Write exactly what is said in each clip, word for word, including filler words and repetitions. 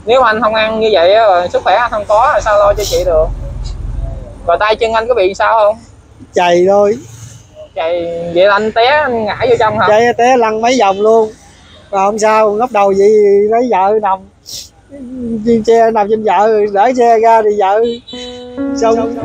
Nếu anh không ăn như vậy rồi sức khỏe anh không có rồi sao lo cho chị được. Rồi tay chân anh có bị sao không? Chày thôi. Chày vậy là anh té anh ngã vô trong hả? Chày té lăn mấy vòng luôn mà không sao, ngóc đầu vậy lấy vợ nằm xe nằm trên vợ, đỡ xe ra thì vợ xong.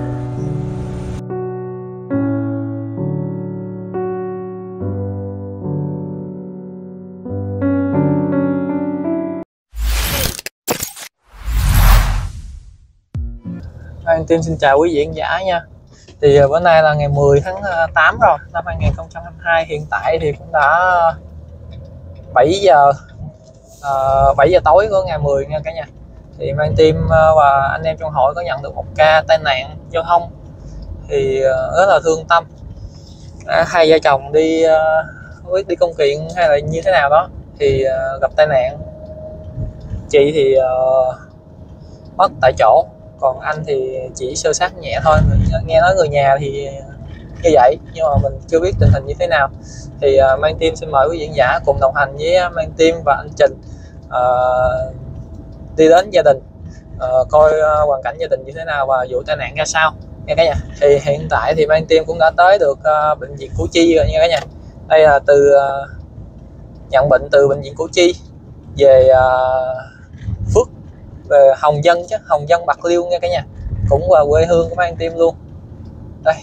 Anh Tim xin chào quý vị khán giả nha. Thì bữa nay là ngày mười tháng tám rồi, năm hai nghìn không trăm hai mươi hai. Hiện tại thì cũng đã bảy giờ uh, bảy giờ tối của ngày mười nha cả nhà. Thì Mang Tim và anh em trong hội có nhận được một ca tai nạn giao thông thì rất là thương tâm. À, hai vợ chồng đi không biết đi công kiện hay là như thế nào đó thì uh, gặp tai nạn. Chị thì uh, mất tại chỗ, còn anh thì chỉ sơ sát nhẹ thôi. Mình nghe nói người nhà thì như vậy nhưng mà mình chưa biết tình hình như thế nào. Thì uh, Mang Tim xin mời quý vị khán giả cùng đồng hành với Mang Tim và anh Trình uh, đi đến gia đình, uh, coi uh, hoàn cảnh gia đình như thế nào và vụ tai nạn ra sao nha cả nhà. Thì hiện tại thì Mang Tim cũng đã tới được uh, bệnh viện Củ Chi rồi nha cả nhà. Đây là từ uh, nhận bệnh từ bệnh viện Củ Chi về uh, Phước, về Hồng Dân chứ, Hồng Dân Bạc Liêu nha cả nhà, cũng là quê hương của Mang Tim luôn. Đây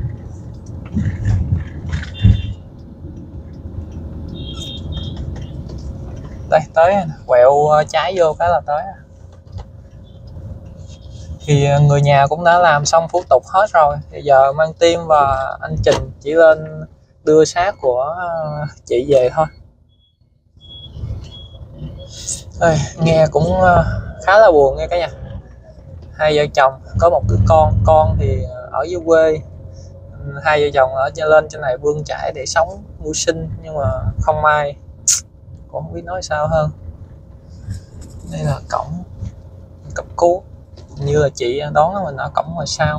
đây tới quẹo trái vô cái là tới. Thì người nhà cũng đã làm xong thủ tục hết rồi, thì giờ Mang Tim và anh Trình chỉ lên đưa xác của chị về thôi. Ê, nghe cũng khá là buồn nghe cả nhà. Hai vợ chồng có một đứa con, con thì ở dưới quê, hai vợ chồng ở trên lên trên này bươn chải để sống mưu sinh, nhưng mà không may cũng không biết nói sao hơn. Đây là cổng cấp cứu, như là chị đón mình ở cổng ngoài sau.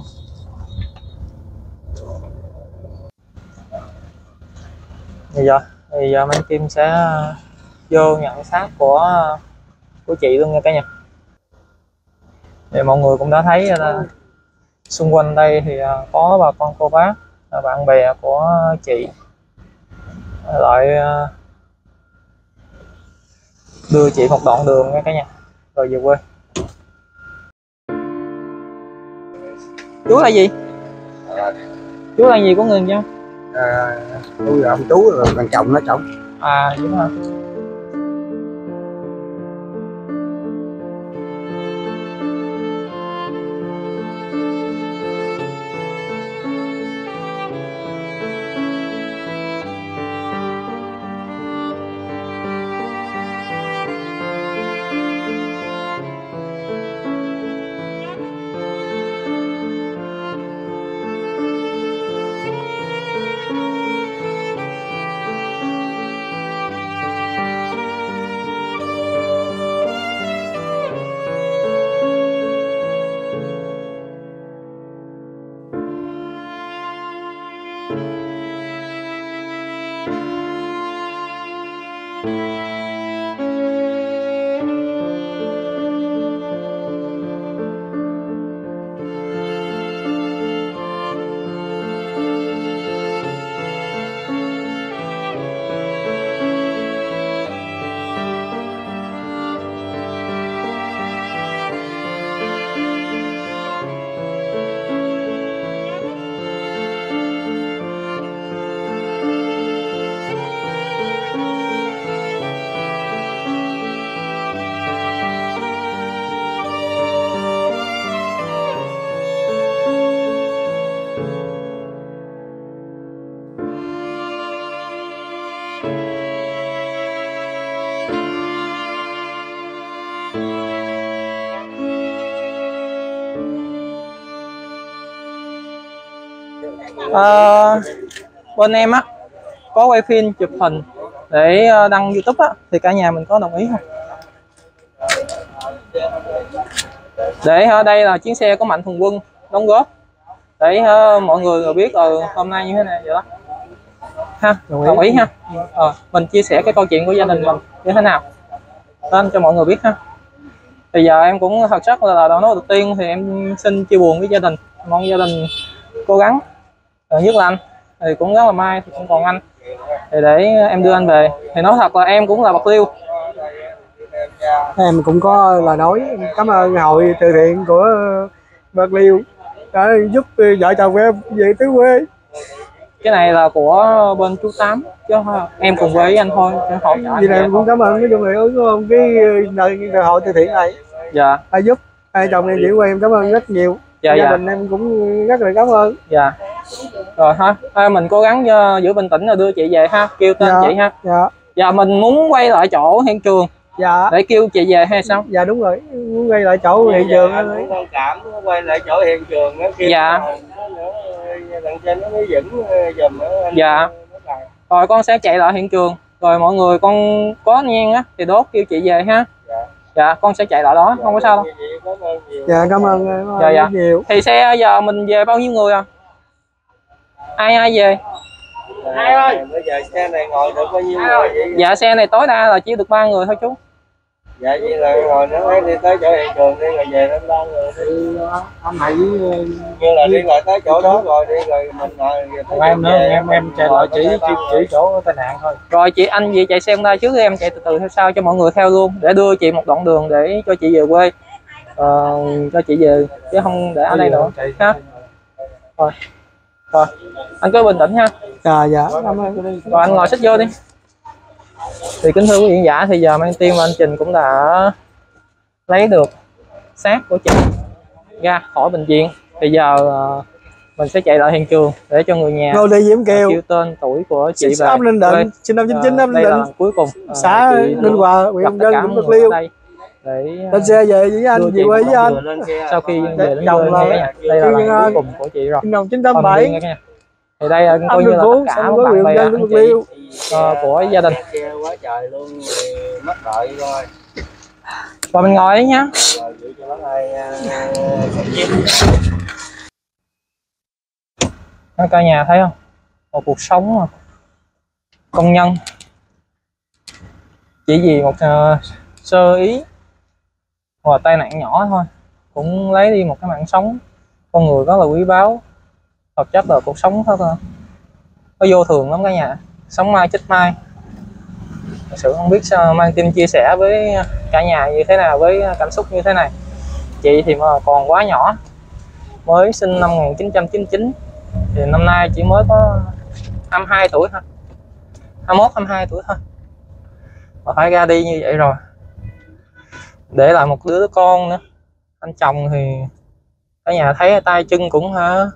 Bây giờ bây giờ Mang Tim sẽ vô nhận xác của của chị luôn nha cả nhà. Thì mọi người cũng đã thấy là xung quanh đây thì có bà con cô bác, bạn bè của chị lại đưa chị một đoạn đường nha cả nhà rồi về quê. Chú là gì? Chú là gì của người chứ? À, tôi là ông chú rồi thằng chồng nó chồng. À đúng hả? À, bên em á có quay phim chụp hình để đăng YouTube á, thì cả nhà mình có đồng ý không? Để ở đây là chuyến xe của Mạnh Thường Quân đóng góp để uh, mọi người biết uh, hôm nay như thế này vậy đó ha. Đồng ý, đồng ý ha. Ờ, mình chia sẻ cái câu chuyện của gia đình mình như thế nào lên cho mọi người biết ha. Thì giờ em cũng thật chất là, là nói đầu tiên thì em xin chia buồn với gia đình, mong gia đình cố gắng, rồi nhất là anh thì cũng rất là may thì cũng còn anh thì để em đưa anh về. Thì nói thật là em cũng là Bạc Liêu, em cũng có lời nói cảm ơn hội từ thiện của Bạc Liêu đã giúp vợ chồng em về tứ quê. cái này là của bên chú Tám chứ em cùng với anh thôi, em hỗ trợ Vì này em cũng cảm ơn cái người ứng không cái nơi hội từ thiện này. Dạ. Đã giúp hai chồng em về quê, em cảm ơn rất nhiều. Dạ, gia dạ. đình em cũng rất là cảm ơn. Dạ. Rồi thôi, à, mình cố gắng uh, giữ bình tĩnh rồi đưa chị về ha, kêu tên Dạ. chị ha. Dạ. Dạ mình muốn quay lại chỗ hiện trường. Dạ. Để kêu chị về hay sao? Dạ đúng rồi, muốn quay lại chỗ hiện trường. Anh cũng thông cảm quay lại chỗ hiện trường nó kêu. Dạ. Đằng trên nó mới dẫn giùm nó. Dạ. Rồi con sẽ chạy lại hiện trường. Rồi mọi người con có nhang á thì đốt kêu chị về ha. Dạ. Dạ con sẽ chạy lại đó, không có sao đâu. Dạ cảm ơn em Dạ, dạ. nhiều. Thì xe giờ mình về bao nhiêu người à? Ai ai về? Ai ơi? Bây giờ xe này ngồi được bao nhiêu người vậy? Dạ xe này tối đa là chỉ được ba người thôi chú. Dạ vậy là ngồi nó đi tới chỗ hiện trường đi rồi về lên ba người đi. Anh này Như là đi lại tới chỗ đó rồi đi rồi mình ngồi em nữa em em chạy lại chỉ chỉ, chỉ chỗ tai nạn thôi. Rồi chị anh gì chạy xe Honda trước, em chạy từ từ theo sau cho mọi người theo luôn để đưa chị một đoạn đường để cho chị về quê. Ờ, cho chị về chứ không để ở đây nữa ha. Rồi. Rồi, anh cứ bình tĩnh ha. Dạ dạ. Cảm ơn. Rồi anh ngồi xích vô đi. Thì kính thưa quý vị giả, thì giờ Mang Tiên và anh Trình cũng đã lấy được xác của chị ra khỏi bệnh viện. Thì giờ uh, mình sẽ chạy lại hiện trường để cho người nhà Ngô Thị Diễm Kiều, kêu tên tuổi của chị về. ấp Ninh Định, sinh năm chín chín ấp Ninh Đây là Định, cuối cùng uh, xã Ninh Hòa, huyện Hồng Dân, tỉnh Bạc Liêu. Để Lên xe về với anh, về quê với anh. sau khi về đến chồng quê nha, đây là lần cuối cùng của chị rồi. Sinh năm chín tám bảy. Thì đây là coi như là tất cả các bạn bè anh chị uh, của gia đình. Quá trời luôn, mất đợi rồi. Và mình ngồi đấy nhá. Rồi, cả nhà thấy không? Một cuộc sống mà công nhân chỉ vì một uh, sơ ý hoặc tai nạn nhỏ thôi cũng lấy đi một cái mạng sống con người rất là quý báu. Thực chất là cuộc sống thật là nó vô thường lắm cả nhà, sống mai chết mai. Thật sự không biết sao Mang Tim chia sẻ với cả nhà như thế nào với cảm xúc như thế này. Chị thì mà còn quá nhỏ, mới sinh năm một nghìn chín trăm chín mươi chín, thì năm nay chỉ mới có hai mươi hai tuổi thôi, hai mươi mốt hai mươi hai tuổi thôi mà phải ra đi như vậy rồi, để lại một đứa con nữa. Anh chồng thì cả nhà thấy tay chân cũng hả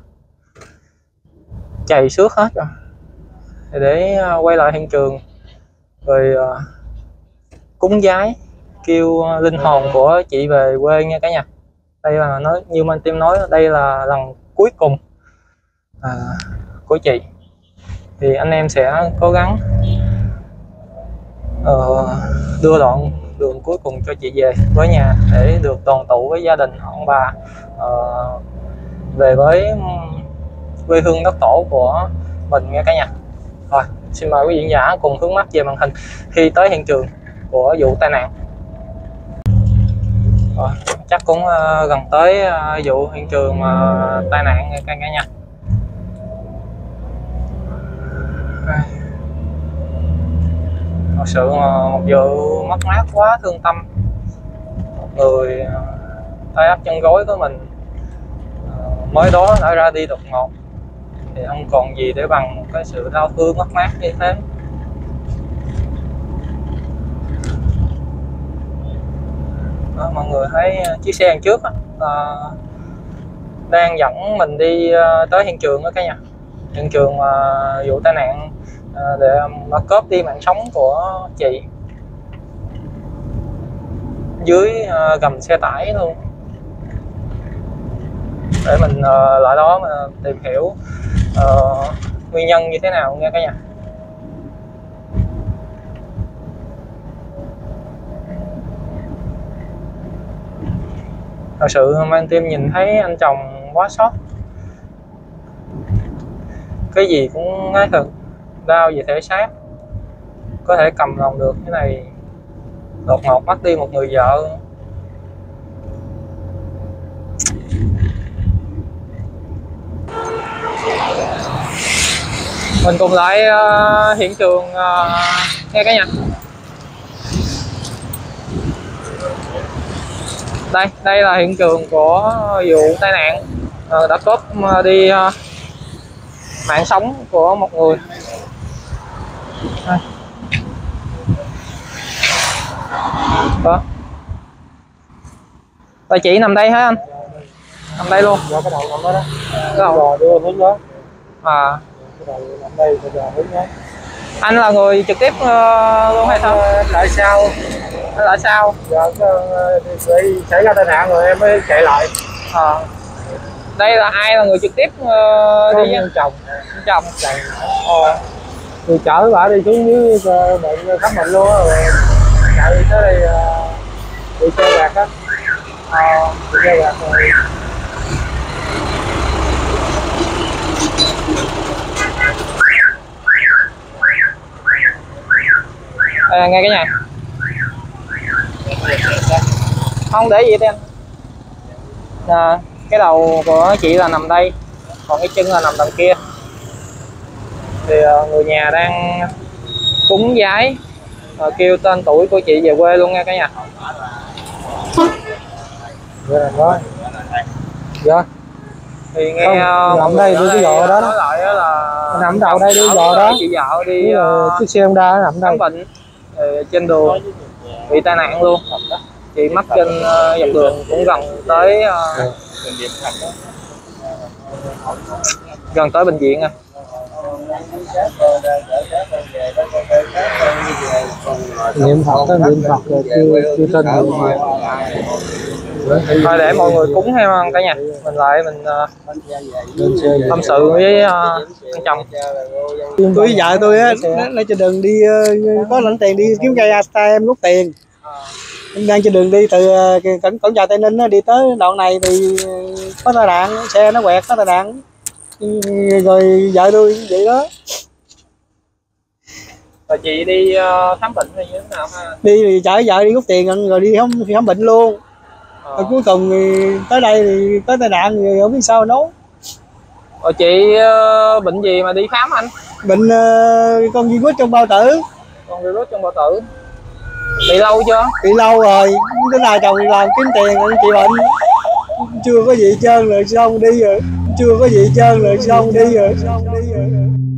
chày xước hết rồi. Thì để quay lại hiện trường rồi uh, cúng giái kêu uh, linh hồn của chị về quê nha cả nhà. Đây là nói như Mang Tim nói, đây là lần cuối cùng uh, của chị. Thì anh em sẽ cố gắng uh, đưa đoạn đường cuối cùng cho chị về với nhà để được đoàn tụ với gia đình ông bà, uh, về với quê hương đất tổ của mình nha cả nhà. Rồi, xin mời quý vị giả cùng hướng mắt về màn hình khi tới hiện trường của vụ tai nạn. Rồi, chắc cũng uh, gần tới uh, vụ hiện trường uh, tai nạn cả nhà. Thật sự uh, một vụ mất mát quá thương tâm. Một người uh, tay ấp chân gối của mình uh, mới đó đã ra đi đột ngột, thì không còn gì để bằng một cái sự đau thương mất mát như thế. Đó, mọi người thấy chiếc xe đằng trước uh, đang dẫn mình đi uh, tới hiện trường đó cả nhà. Hiện trường uh, vụ tai nạn uh, để mà cướp đi mạng sống của chị dưới uh, gầm xe tải luôn, để mình uh, lại đó mà tìm hiểu uh, nguyên nhân như thế nào nha cả nhà. Thật sự Mang Tim nhìn thấy anh chồng quá sót, cái gì cũng ngái thật, đau về thể xác, có thể cầm lòng được cái này, đột ngột mất đi một người vợ Mình cùng lại uh, hiện trường uh, nghe cả nhà. Đây, đây là hiện trường của vụ tai nạn uh, đã cướp uh, đi uh, mạng sống của một người. Đây. Đó. Tài chị nằm đây hả anh? Nằm đây luôn. Dạ, cái đầu nằm đó đó. Cái đầu Rồi đưa hướng đó. À. Cái đầu nằm đây, cái đầu hướng đó. Anh là người trực tiếp uh, luôn hay sao? Lại sau. Anh lại sao? Dạ, cái, xảy ra tai nạn rồi em mới chạy lại. À. Đây là ai là người trực tiếp uh, đi với chồng? Chồng. Chồng. Ờ. Thì chở bà đi xuống dưới bệnh khám bệnh luôn rồi chạy tới đây bị xe quẹt á. Ờ, bị xe quẹt rồi. À, nghe cái nhà không để gì hết em. À, cái đầu của chị là nằm đây, còn cái chân là nằm đằng kia. Thì uh, người nhà đang cúng vái, uh, kêu tên tuổi của chị về quê luôn nha cả nhà. Dạ rồi. Dạ. Thì nghe không, nằm đây đi cái giò đó nói lại đó là nằm đầu đây đi giò đó. Chị vợ đi uh, chiếc xe Honda nằm đây. khám bệnh rồi trên đường bị tai nạn luôn. Chị mắc trên uh, dọc đường cũng gần tới uh, gần tới bệnh viện à. Niệm Phật đó, niệm Phật rồi chưa chưa tin được. Thôi để mọi người cúng theo cả nhà, mình lại mình uh, tâm sự với uh, anh chồng. Tôi với vợ tôi á, nó trên đường đi uh, có lãnh tiền đi kiếm cây a tê em rút tiền. Em đang trên đường đi từ uh, cổng cổng chợ Tây Ninh á, đi tới đoạn này thì uh, có tai nạn, xe nó quẹt có tai nạn. Rồi vợ tôi vậy đó. Rồi chị đi uh, khám bệnh hay như thế nào ha? Đi thì chở vợ đi rút tiền rồi đi khám khám bệnh luôn. Ờ. Rồi cuối cùng thì tới đây thì có tai nạn rồi không biết sao nói. Rồi chị uh, bệnh gì mà đi khám anh? Bệnh uh, con virus trong bao tử. Con virus trong bao tử. Bị lâu chưa? Bị lâu rồi, cái nào chồng làm kiếm tiền chị bệnh. Chưa có gì hết trơn rồi xong đi rồi. Chưa có gì hết trơn rồi xong đi rồi. Xong đi rồi.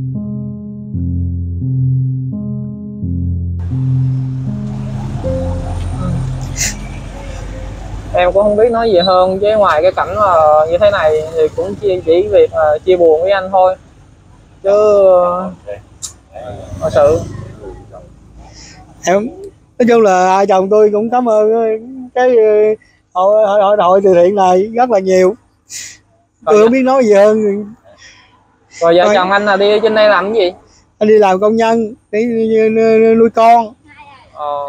Em cũng không biết nói gì hơn, với ngoài cái cảnh mà như thế này thì cũng chỉ, chỉ việc uh, chia buồn với anh thôi, chứ thật uh, sự em nói chung là hai chồng tôi cũng cảm ơn cái hội hội, hội, hội từ thiện này rất là nhiều. Tôi rồi, không biết nói gì hơn. rồi vợ chồng anh là đi trên đây làm cái gì? Anh đi làm công nhân để nuôi con. Ờ.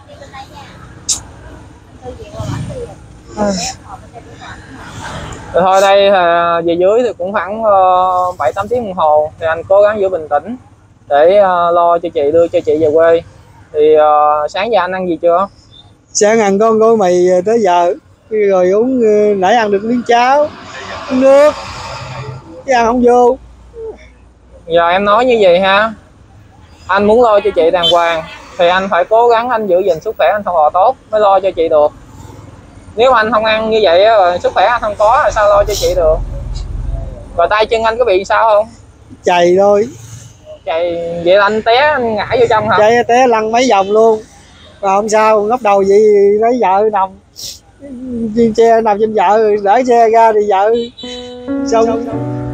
Rồi thôi đây về dưới thì cũng khoảng bảy tám tiếng đồng hồ, thì anh cố gắng giữ bình tĩnh để uh, lo cho chị, đưa cho chị về quê. Thì uh, sáng giờ anh ăn gì chưa? Sáng ăn con gói mì tới giờ rồi uống, nãy ăn được miếng cháo, uống nước, chứ ăn không vô. Giờ em nói như vậy ha, anh muốn lo cho chị đàng hoàng thì anh phải cố gắng anh giữ gìn sức khỏe anh thật là tốt mới lo cho chị được. Nếu anh không ăn như vậy rồi sức khỏe anh không có thì sao lo cho chị được? Rồi tay chân anh có bị sao không? Chày thôi. Chày vậy là anh té anh ngã vô trong hả? Chày té lăn mấy vòng luôn mà không sao, ngóc đầu vậy lấy vợ nằm xe nằm trên vợ, đỡ xe ra thì vợ xong.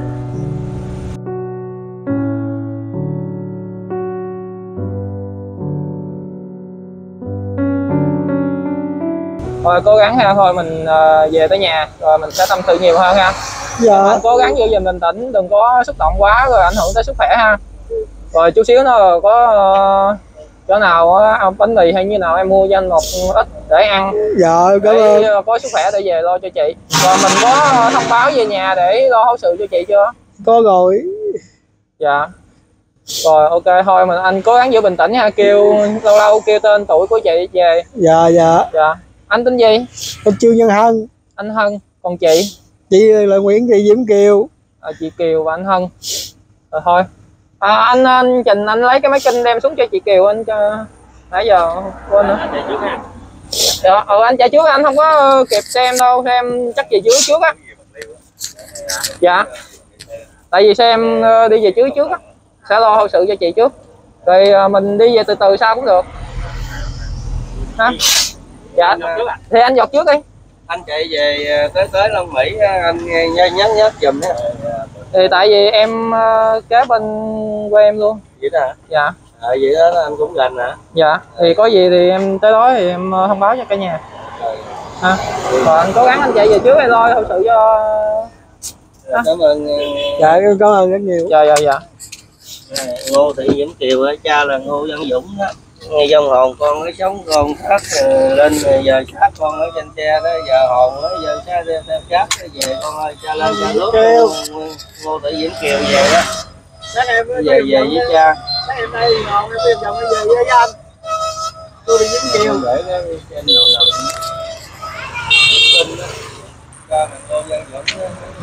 Thôi cố gắng ha, thôi mình uh, về tới nhà rồi mình sẽ tâm sự nhiều hơn ha. Dạ. Anh cố gắng giữ gìn bình tĩnh, đừng có xúc động quá rồi ảnh hưởng tới sức khỏe ha. Rồi chút xíu nữa có uh, chỗ nào uh, bánh mì hay như nào em mua cho anh một ít để ăn. Dạ cảm ơn. Để uh, có sức khỏe để về lo cho chị. Rồi mình có uh, thông báo về nhà để lo hậu sự cho chị chưa? Có rồi. Dạ. Rồi ok, thôi mình anh cố gắng giữ bình tĩnh nha, kêu lâu lâu kêu tên tuổi của chị về. Dạ dạ. Dạ. Anh tên gì? Tên Trương Nhân Hân. Anh Hân. Còn chị? Chị là Nguyễn Thị Diễm Kiều. À, chị Kiều và anh Hân. Rồi thôi. À, anh anh Trình anh lấy cái máy kinh đem xuống cho chị Kiều anh cho nãy giờ quên nữa. Dạ, ừ, anh chạy trước, anh không có kịp xem đâu, xem chắc về dưới trước á. Dạ. Tại vì xem đi về dưới trước á, sẽ lo hậu sự cho chị trước. Rồi mình đi về từ từ sau cũng được. Ha? Dạ. Thì anh dọt trước đi. Anh chạy về tới tới Long Mỹ anh nhắc nhắc nhắc giùm á. Thì tại vì em kế bên quê em luôn. Vậy đó hả? Dạ. À, vậy đó anh cũng gần hả? Dạ. Thì có gì thì em tới đó thì em thông báo cho cả nhà. Ha. Rồi anh cố gắng anh chạy về trước hay lo hậu sự cho. À. Cảm ơn. Dạ cảm ơn rất nhiều. Dạ dạ dạ. Ngô Thị Diễm Kiều á, cha là Ngô Văn Dũng đó. Nghe dòng hồn con nó sống con thắt lên giờ sát con ở trên xe đó, giờ hồn nó giờ sát sát về con ơi cha lên cha nước. Ngô Thị Diễm Kiều về đó. Em về về với cha. Em đây ngon em tìm chồng em về với anh. Tôi bị Diễm Kiều. Để cái trên đầu đầu. Cha là Ngô Văn Dũng.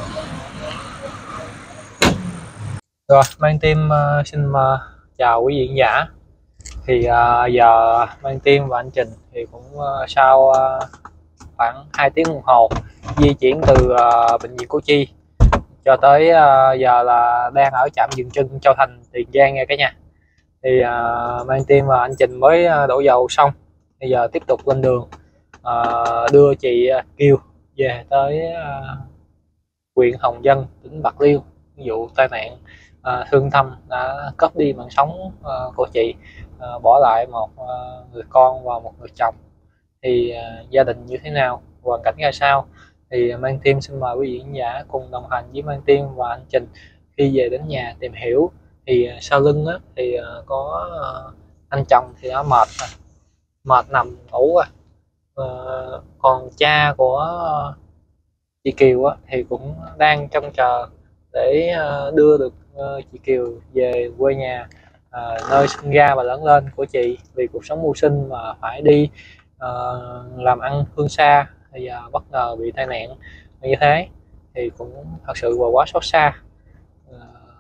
Rồi, Mang Team uh, xin uh, chào quý vị khán giả. Thì uh, giờ Mang Team và anh Trình thì cũng uh, sau uh, khoảng hai tiếng đồng hồ di chuyển từ uh, bệnh viện Củ Chi cho tới uh, giờ là đang ở trạm dừng chân Châu Thành, Tiền Giang nha cả nhà. Thì uh, Mang Team và anh Trình mới uh, đổ dầu xong, bây giờ tiếp tục lên đường uh, đưa chị uh, Kiều về tới uh, huyện Hồng Dân, tỉnh Bạc Liêu. Vụ tai nạn À, thương tâm đã cướp đi mạng sống uh, của chị, uh, bỏ lại một uh, người con và một người chồng. Thì uh, gia đình như thế nào, hoàn cảnh ra sao, thì Mang Team xin mời quý vị khán giả cùng đồng hành với Mang Team và anh Trình khi về đến nhà tìm hiểu. Thì uh, sau lưng á, thì uh, có uh, anh chồng thì đã mệt mệt nằm ngủ rồi, uh, còn cha của uh, chị Kiều á, thì cũng đang trông chờ để uh, đưa được uh, chị Kiều về quê nhà, uh, nơi sinh ra và lớn lên của chị. Vì cuộc sống mưu sinh mà phải đi uh, làm ăn phương xa, thì giờ bất ngờ bị tai nạn như thế thì cũng thật sự và quá xót xa. Uh,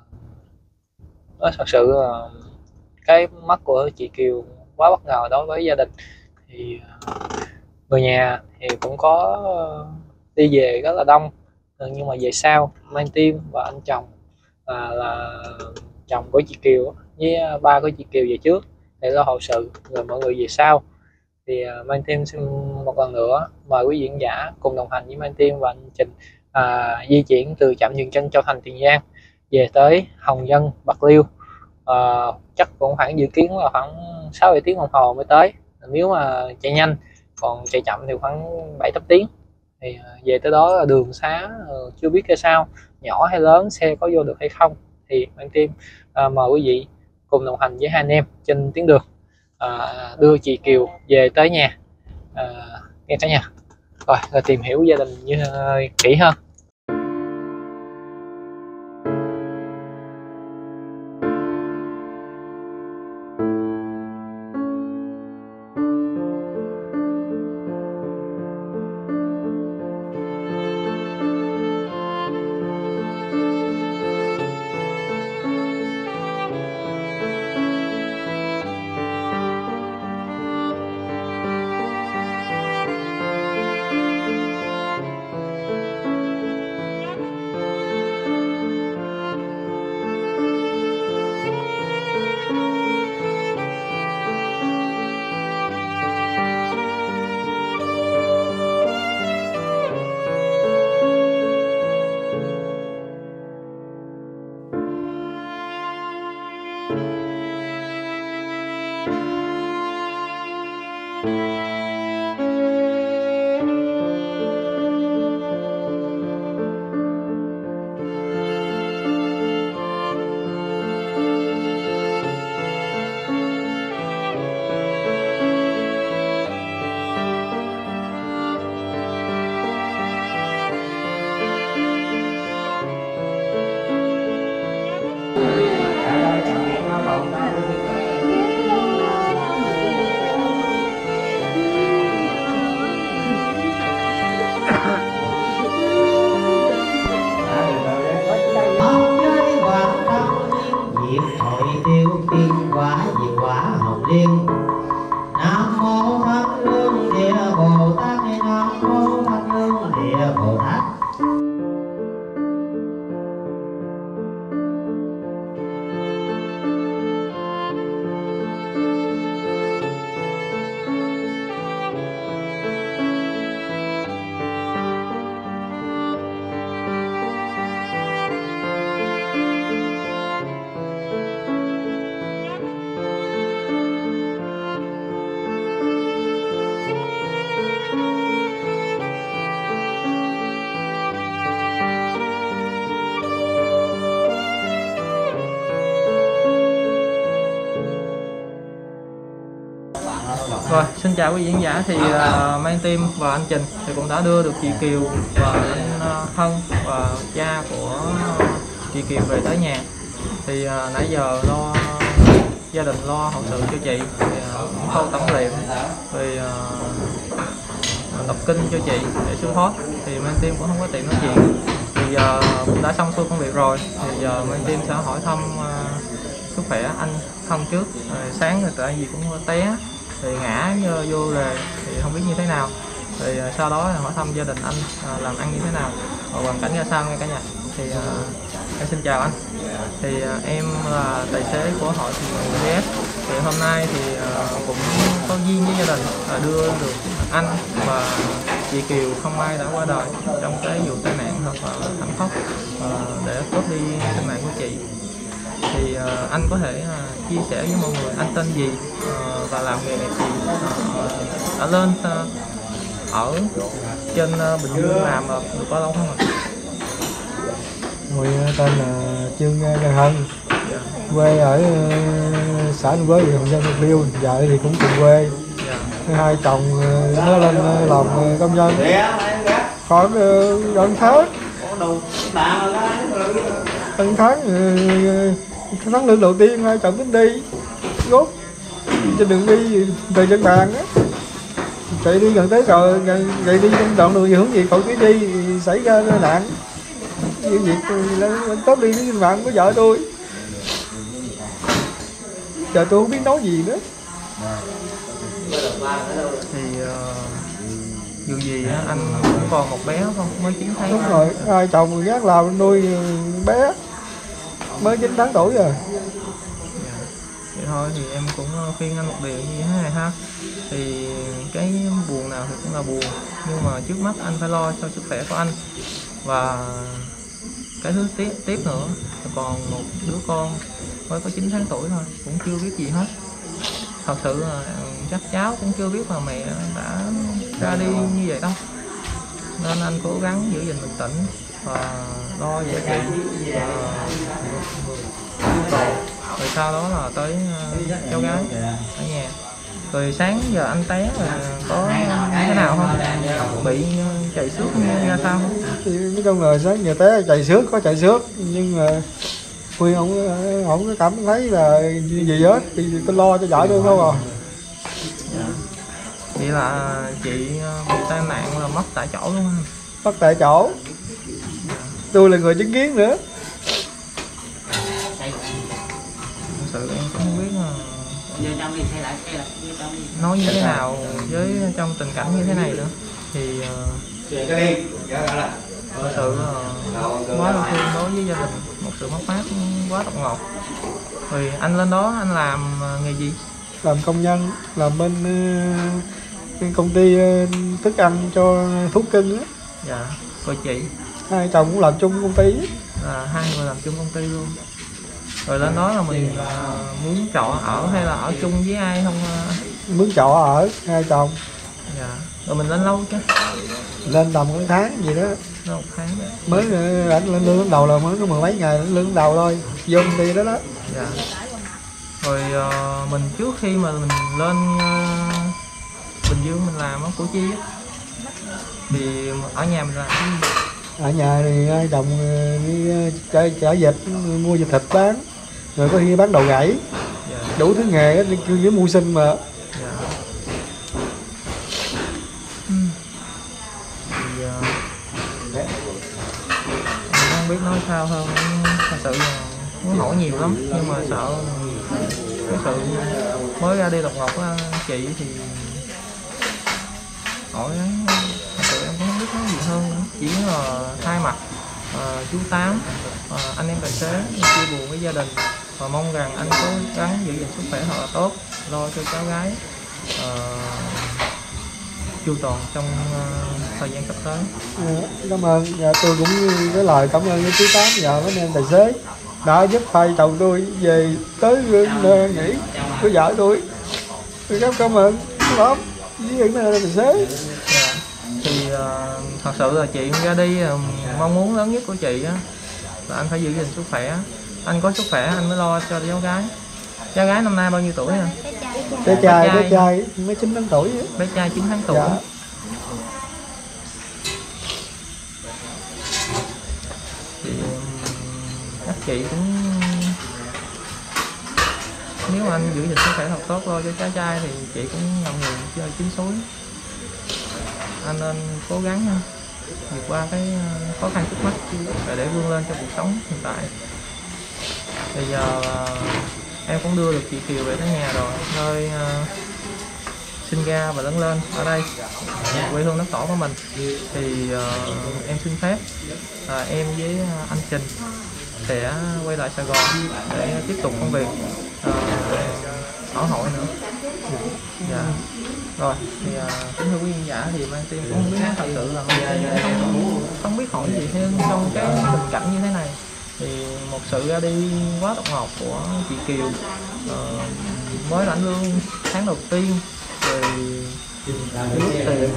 nó thật sự uh, cái mất của chị Kiều quá bất ngờ đối với gia đình. Thì uh, người nhà thì cũng có uh, đi về rất là đông, nhưng mà về sau Mang Team và anh chồng à, là chồng của chị Kiều với ba của chị Kiều về trước để lo hậu sự, rồi mọi người về sau. Thì uh, Mang Team xin một lần nữa mời quý vị khán giả cùng đồng hành với Mang Team và anh Trình à, di chuyển từ trạm dừng chân Châu Thành, Tiền Giang về tới Hồng Dân, Bạc Liêu. À, chắc cũng khoảng dự kiến là khoảng sáu bảy tiếng đồng hồ mới tới nếu mà chạy nhanh, còn chạy chậm thì khoảng bảy tám tiếng. Thì về tới đó đường xá chưa biết cái sao, nhỏ hay lớn, xe có vô được hay không, thì Mang Team à, mời quý vị cùng đồng hành với hai anh em trên tuyến đường à, đưa chị Kiều về tới nhà à, nghe cả nhà. Rồi, rồi tìm hiểu gia đình như uh, kỹ hơn. Bồ Tát Ni Nam Mô Thanh Lương Địa Bồ Tát. Rồi, xin chào quý vị khán giả. Thì uh, Mang Team và anh Trình thì cũng đã đưa được chị Kiều và anh uh, Hân và cha của chị Kiều về tới nhà. Thì uh, nãy giờ lo gia đình lo hậu sự cho chị, thì uh, khâu tẩm liệm, rồi uh, đọc kinh cho chị để siêu thoát. Thì Mang Team cũng không có tiện nói chuyện. Thì uh, cũng đã xong xuôi công việc rồi. Thì giờ uh, Mang Team sẽ hỏi thăm uh, sức khỏe anh Hân trước. Rồi sáng rồi tại vì cũng té thì ngã vô rồi thì không biết như thế nào, thì uh, sau đó là hỏi thăm gia đình anh uh, làm ăn như thế nào và hoàn cảnh ra sao nghe cả nhà. Thì uh, em xin chào anh. Thì uh, em là tài xế của hội Thiện Nguyện vê ét. Thì hôm nay thì uh, cũng có duyên với gia đình uh, đưa được anh và chị Kiều không may đã qua đời trong cái vụ tai nạn thật là thảm khốc uh, để cướp đi sinh mạng của chị. Thì uh, anh có thể uh, chia sẻ với mọi người anh tên gì uh, và làm nghề nghiệp gì, uh, đã lên uh, ở trên uh, Bình Dương làm uh, được bao lâu không ạ? Người tên là Trương Văn Hân, Dạ. quê ở uh, xã Ninh Quế, huyện Hồng Dân, Bạc Liêu. Vợ thì cũng cùng quê. Dạ. Hai chồng uh, nó lên uh, làm uh, công nhân khoảng uh, gần tháng. Từng tháng uh, tháng lương đầu tiên hai chồng tính đi rút trên đường đi về trên bàn á, chạy đi gần tới rồi chạy đi trong đoạn đường gì hướng gì cậu cứ đi thì xảy ra tai nạn. Việc việc tốt đi với bạn của vợ tôi, giờ tôi không biết nói gì nữa. Thì uh, dù gì á, anh cũng còn một bé không, mới chín tháng. Đúng rồi, hai chồng gác làm nuôi bé mới chín tháng tuổi rồi. Dạ. Vậy thôi thì em cũng khuyên anh một điều như thế này ha. Thì cái buồn nào thì cũng là buồn, nhưng mà trước mắt anh phải lo cho sức khỏe của anh. Và cái thứ tiếp tiếp nữa, còn một đứa con mới có chín tháng tuổi thôi, cũng chưa biết gì hết. Thật sự là chắc cháu cũng chưa biết là mẹ đã ra đi như vậy đâu. Nên anh cố gắng giữ gìn bình tĩnh và lo về chị uh, rồi sau đó là tới uh, cháu gái ở nhà. Rồi sáng giờ anh té là có thế nào không? Bị chảy xước ra sao không? Thì nói chung là sáng giờ té chạy xước, có chạy xước, nhưng mà Huy không không có cảm thấy là gì hết, thì tôi lo cho vợ tôi thôi à. Dạ. Vậy là chị bị tai nạn là mất tại chỗ luôn anh? Mất tại chỗ. Tôi là người chứng kiến nữa. Thật sự em cũng không biết là nói như thế nào với trong tình cảnh như thế này nữa. Thì thật sự là quá đau thương đối với gia đình, một sự mất mát quá đột ngột. Rồi anh lên đó anh làm nghề gì? Làm công nhân, làm bên uh, công ty uh, thức ăn cho thuốc kinh á. Dạ. Rồi chị? Hai chồng cũng làm chung công ty. À, hai người làm chung công ty luôn. Rồi lên đó là mình uh, muốn trọ ở hay là ở chung với ai không? Uh... Muốn trọ ở, hai chồng. Dạ. Rồi mình lên lâu chứ? Lên tầm một tháng gì đó. Lên một tháng đó. Mới ảnh lên lương đầu là mới có mười mấy ngày lương đầu thôi, vô công ty đó đó. Dạ. Rồi uh, mình trước khi mà mình lên uh, Bình Dương mình làm ở Củ Chi á, thì ở nhà mình làm cái gì? Ở nhà thì hai chồng đi chợ, chợ vịt, mua vịt thịt bán, rồi có khi bán đồ gãy. Dạ. Đủ thứ nghề đi kêu với mưu sinh mà. Dạ. Hmm. Thì uh, em không biết nói sao hơn, thật sự là muốn hỏi nhiều lắm, nhưng mà sợ cái sự mới ra đi đột ngột á chị, thì hỏi thật sự em cũng không biết nói gì hơn nữa. Chỉ là thay mặt uh, chú Tám, uh, anh em tài xế chia buồn với gia đình và mong rằng anh cố gắng giữ gìn sức khỏe thật là tốt, lo cho cháu gái uh, chu toàn trong uh, thời gian sắp tới. À, cảm ơn. Dạ, tôi cũng cái lời cảm ơn với chú Tám và mấy anh em tài xế đã giúp hai chồng tôi về tới nơi nghỉ của vợ tôi. Tôi rất cảm ơn lắm với những tài xế. Dạ. Thì uh, thật sự là chuyện ra đi uh, mong muốn lớn nhất của chị á, là anh phải giữ gìn sức khỏe. Anh có sức khỏe anh mới lo cho cháu gái. Cháu gái năm nay bao nhiêu tuổi hả? Bé trai, bé trai mới chín tháng tuổi. Bé trai chín tháng tuổi. Dạ. Thì các chị cũng, nếu anh giữ gìn sức khỏe thật tốt lo cho cháu trai thì chị cũng ngậm ngùi chơi chín suối. Anh nên cố gắng nha, vượt qua cái khó khăn trước mắt để vươn lên trong cuộc sống hiện tại. Bây giờ em cũng đưa được chị Kiều về tới nhà rồi, nơi uh, sinh ra và lớn lên ở đây, quê hương đất tổ của mình. Thì uh, em xin phép uh, em với anh Trình sẽ quay lại Sài Gòn để tiếp tục công việc uh, ở hội nữa. Dạ. Rồi thì uh, kính thưa quý khán giả, thì Mang Tim cũng không biết thật sự là không, không biết hỏi gì thêm trong cái tình cảnh như thế này. Thì một sự ra đi quá đột ngột của chị Kiều, uh, mới lãnh lương tháng đầu tiên rồi rút tiền,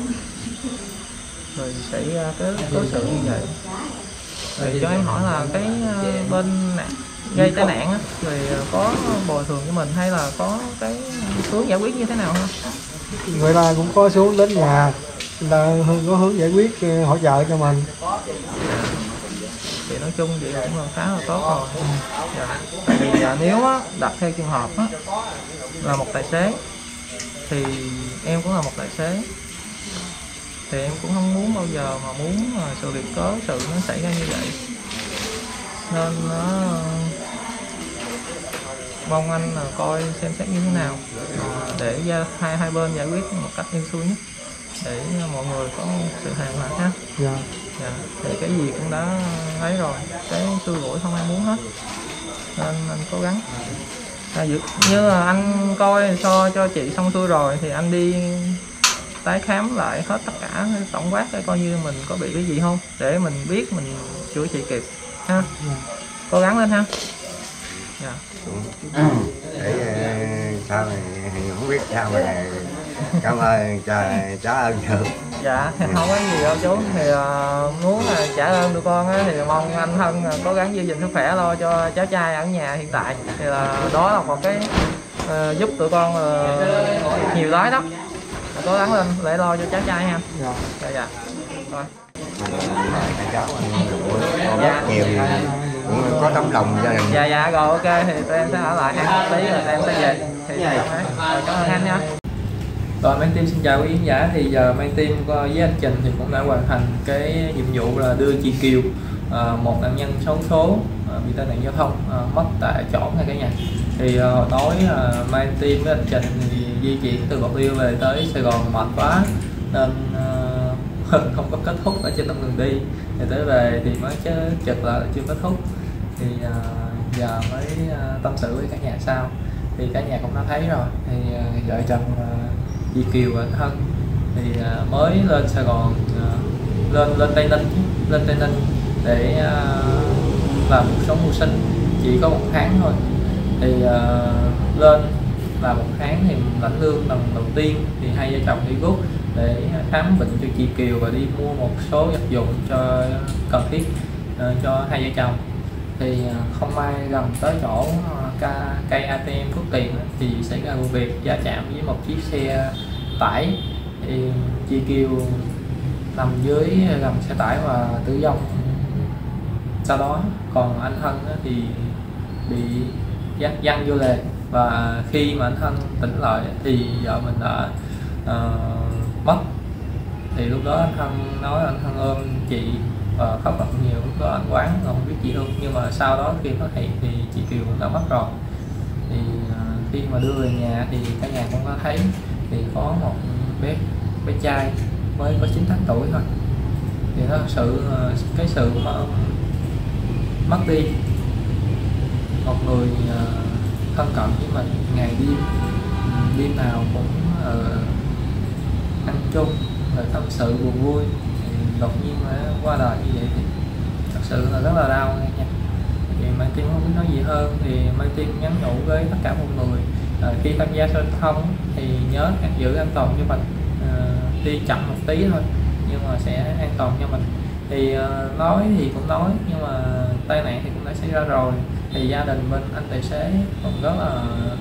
rồi xảy ra cái cố sự như vậy. Rồi cho em hỏi là cái uh, bên nạn gây tai nạn á, rồi có bồi thường cho mình hay là có cái hướng giải quyết như thế nào không? Người ta cũng có xuống đến nhà, người ta có hướng giải quyết hỗ trợ cho mình. Thì nói chung vậy cũng là khá là tốt rồi. Dạ. Tại vì à, nếu á, đặt theo trường hợp á, là một tài xế thì em cũng là một tài xế, thì em cũng không muốn bao giờ mà muốn mà sự việc có sự nó xảy ra như vậy, nên nó mong anh là coi xem xét như thế nào để hai hai bên giải quyết một cách êm xuôi nhất để mọi người có sự hài hòa ha. Dạ. Dạ. Thì cái gì cũng đã thấy rồi, cái xui rủi không ai muốn hết, nên anh cố gắng. À, như là anh coi so cho chị xong xuôi rồi thì anh đi tái khám lại hết tất cả tổng quát để coi như mình có bị cái gì không, để mình biết mình chữa trị kịp ha. Cố gắng lên ha. Dạ. Để sau này không biết sao mà cảm ơn trời trả ơn được. Dạ không có gì đâu chú, thì uh, muốn là trả ơn tụi con á, thì mong anh Hân cố gắng giữ gìn sức khỏe lo cho cháu trai ở nhà hiện tại, thì là đó là một cái uh, giúp tụi con uh, nhiều lắm đó, cố gắng lên để lo cho cháu trai ha. Dạ. Dạ dạ. Rồi. Các cháu rất nhiều cũng có tấm lòng gia đình. Dạ dạ rồi ok, thì tụi em sẽ ở lại ăn tí rồi tụi em sẽ về. Thì rồi cảm ơn anh nha. Rồi Mang Tim xin chào quý khán giả. Thì giờ Mang Tim với anh Trình thì cũng đã hoàn thành cái nhiệm vụ là đưa chị Kiều, một nạn nhân xấu số bị tai nạn giao thông mất tại chỗ ngay cả nhà. Thì hồi tối Mang Tim với anh Trình thì di chuyển từ Bạc Liêu về tới Sài Gòn mệt quá nên không có kết thúc ở trên đoạn đường đi, thì tới về thì mới chứ chật là chưa kết thúc. Thì uh, giờ mới uh, tâm sự với cả nhà sau, thì cả nhà cũng đã thấy rồi. Thì uh, vợ chồng uh, chị Kiều và anh Hân thì uh, mới lên Sài Gòn, uh, lên lên Tây Ninh lên Tây Ninh để uh, làm cuộc sống mưu sinh, chỉ có một tháng thôi. Thì uh, lên là một tháng thì lãnh lương lần đầu tiên thì hai vợ chồng đi rút để khám bệnh cho chị Kiều và đi mua một số vật dụng cho cần thiết uh, cho hai vợ chồng. Thì uh, không may gần tới chỗ uh, cây a tê em rút tiền thì xảy ra vụ việc va chạm với một chiếc xe tải. Thì chị Kiều nằm dưới gầm xe tải và tử vong sau đó, còn anh Hân thì bị văng vô lề. Và khi mà anh Hân tỉnh lại thì vợ mình đã uh, mất. Thì lúc đó anh Hân nói anh Hân ôm chị và khóc rất nhiều. Lúc đó anh quán không biết gì luôn, nhưng mà sau đó khi phát hiện thì chị Kiều cũng đã mất rồi. Thì uh, khi mà đưa về nhà thì cả nhà cũng có thấy thì có một vết bé trai mới có chín tháng tuổi thôi. Thì nó thật sự cái sự mà mất đi một người thân cận với mình ngày đêm, đêm nào cũng uh, ăn chung rồi tâm sự buồn vui, đột nhiên mà qua đời như vậy thì thật sự là rất là đau nha. Thì Mai Tim không biết nói gì hơn, thì Mai Tim nhắn nhủ với tất cả mọi người à, khi tham gia giao thông thì nhớ giữ an toàn cho mình, à, đi chậm một tí thôi nhưng mà sẽ an toàn cho mình. Thì uh, nói thì cũng nói nhưng mà tai nạn thì cũng đã xảy ra rồi, thì gia đình bên anh tài xế cũng rất là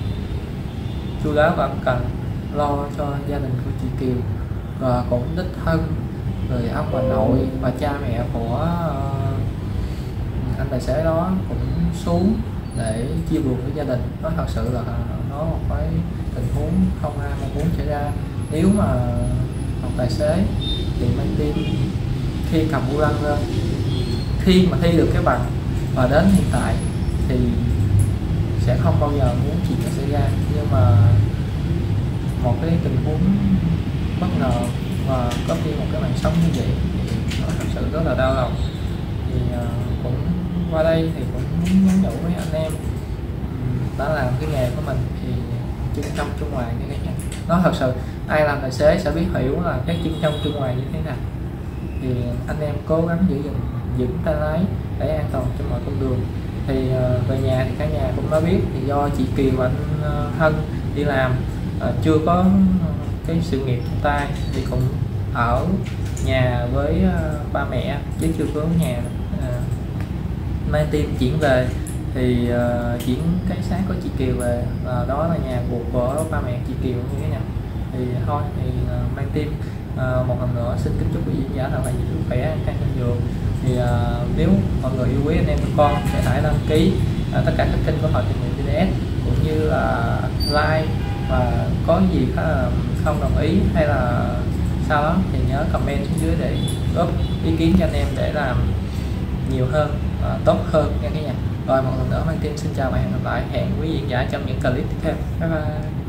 chu đáo và ân cần lo cho gia đình của chị Kiều, và cũng đích thân người ông bà nội và cha mẹ của uh, anh tài xế đó cũng xuống để chia buồn với gia đình. Nó thật sự là nó một cái tình huống không ai mong muốn xảy ra. Nếu mà một tài xế thì Mai Tim khi cầm vô lăng lên, khi mà thi được cái bằng và đến hiện tại thì sẽ không bao giờ muốn chuyện nó xảy ra, nhưng mà một cái tình huống bất ngờ và có khi một cái mạng sống như vậy thì nó thật sự rất là đau lòng. Thì uh, cũng qua đây thì cũng nhắn nhủ với anh em đã làm cái nghề của mình thì chân trong chân ngoài như thế này. Nó thật sự ai làm tài xế sẽ biết hiểu là cái chân trong chân ngoài như thế nào. Thì anh em cố gắng giữ gìn giữ tay lái để an toàn trên mọi con đường. Thì uh, về nhà thì cả nhà cũng đã biết, thì do chị Kiều và anh uh, Hân đi làm uh, chưa có cái sự nghiệp trong tay thì cũng ở nhà với uh, ba mẹ chứ chưa có nhà. Uh, Mai Tim chuyển về thì uh, chuyển cái xác của chị Kiều về, và đó là nhà cuộc của ba mẹ chị Kiều như thế nào. Thì thôi thì uh, Mai Tim uh, một lần nữa xin kính chúc quý vị giả thật là nhiều sức khỏe, an khang thịnh vượng. Thì uh, nếu mọi người yêu quý anh em của con thì hãy đăng ký uh, tất cả các kênh của Hội Tình Nguyện vê đê ét, cũng như là like, và có gì không đồng ý hay là sau đó thì nhớ comment xuống dưới để góp ý kiến cho anh em để làm nhiều hơn, uh, tốt hơn nha cả nhà. Rồi một lần nữa Mai Tim xin chào và hẹn gặp lại, hẹn quý vị giả trong những clip tiếp theo. Bye bye.